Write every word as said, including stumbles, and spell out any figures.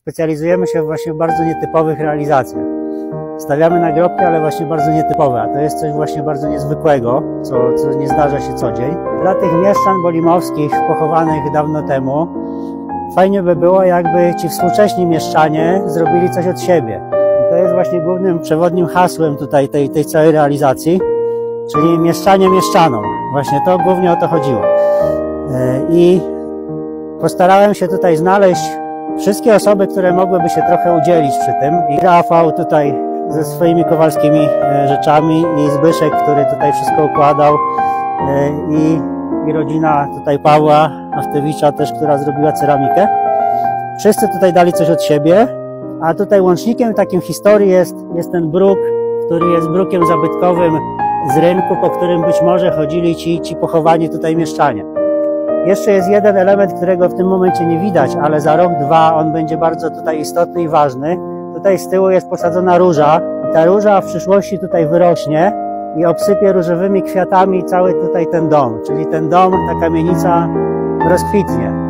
specjalizujemy się właśnie w bardzo nietypowych realizacjach. Stawiamy nagrobki, ale właśnie bardzo nietypowe, a to jest coś właśnie bardzo niezwykłego, co, co nie zdarza się co dzień. Dla tych mieszczan bolimowskich pochowanych dawno temu fajnie by było, jakby ci współcześni mieszczanie zrobili coś od siebie. I to jest właśnie głównym przewodnim hasłem tutaj tej, tej całej realizacji, czyli mieszczanie mieszczanom. Właśnie to głównie o to chodziło. I postarałem się tutaj znaleźć wszystkie osoby, które mogłyby się trochę udzielić przy tym. I Rafał tutaj ze swoimi kowalskimi rzeczami, i Zbyszek, który tutaj wszystko układał, i, i rodzina tutaj Pawła Achtewicza też, która zrobiła ceramikę. Wszyscy tutaj dali coś od siebie, a tutaj łącznikiem takim historii jest, jest ten bruk, który jest brukiem zabytkowym z rynku, po którym być może chodzili ci, ci pochowani tutaj mieszczanie. Jeszcze jest jeden element, którego w tym momencie nie widać, ale za rok, dwa on będzie bardzo tutaj istotny i ważny. Tutaj z tyłu jest posadzona róża i ta róża w przyszłości tutaj wyrośnie i obsypie różowymi kwiatami cały tutaj ten dom, czyli ten dom, ta kamienica rozkwitnie.